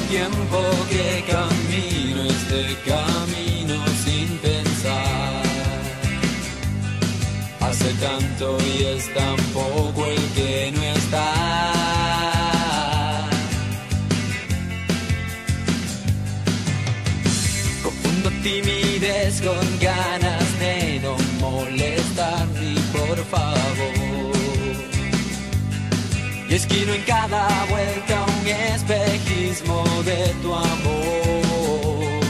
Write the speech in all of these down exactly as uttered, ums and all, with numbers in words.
tiempo que camino este camino sin pensar. Hace tanto y es tan poco el que no está. Confundo timidez con ganas de no molestar ni por favor. Y esquino en cada vuelta un espejismo de tu amor.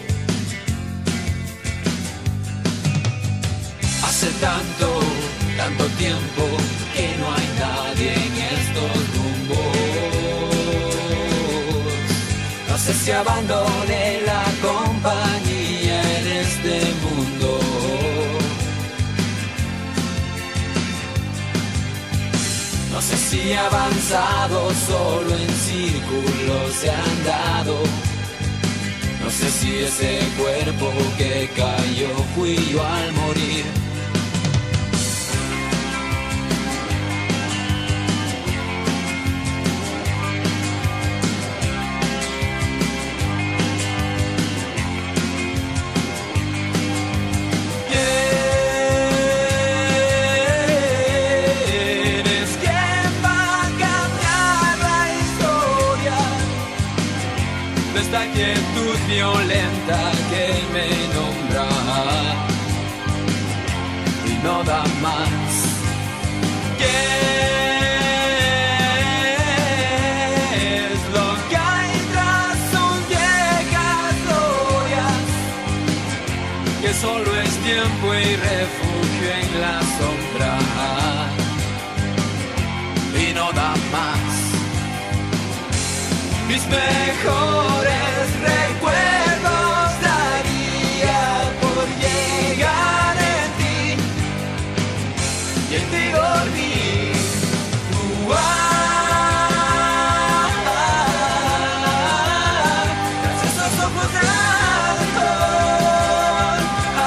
Hace tanto, tanto tiempo que no hay nadie en estos rumbos. No sé si abandone la compañía en este mundo. No sé si he avanzado, solo en círculos he andado. No sé si ese cuerpo que cayó fui yo al morir. Esta quietud violenta que me nombra y no da más. ¿Qué es lo que hay tras sus viejas glorias? Que solo es tiempo y refugio en la sombra y no da más. Mis mejores recuerdos daría por llegar en ti y en ti dormir. Uh, ah, ah, ah, tras esos ojos blancos, ah,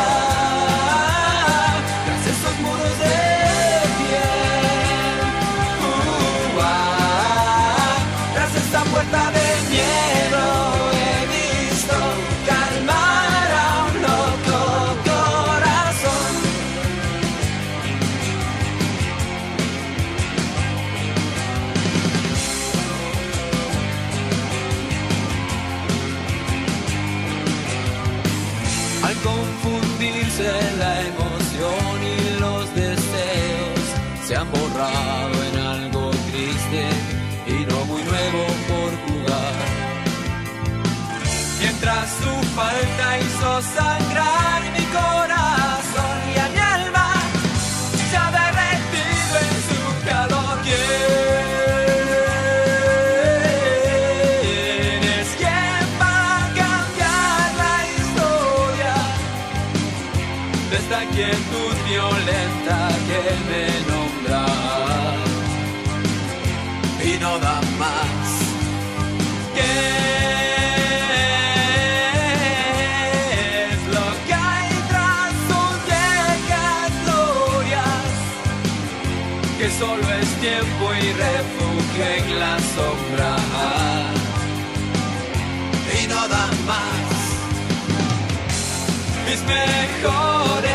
ah, tras esos muros de piel. Uh, ah, esta puerta de miedo he visto calmar a un loco corazón. Al confundirse la emoción y los deseos se han borrado en algo triste y no muy nuevo por jugar. Mientras su falta hizo sangrar mi corazón y a mi alma se ha derretido en su calor. ¿Quién es quien va a cambiar la historia de esta quietud violenta que me nombra y no da más? ¿Qué es lo que hay tras sus viejas glorias? Que solo es tiempo y refugio en la sombra y no da más. Mis mejores